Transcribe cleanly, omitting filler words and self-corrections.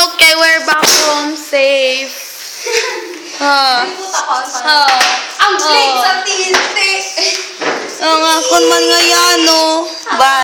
Okay, we're back home safe. Ang big sa titi. Ang akon man nga yan, no? Bye.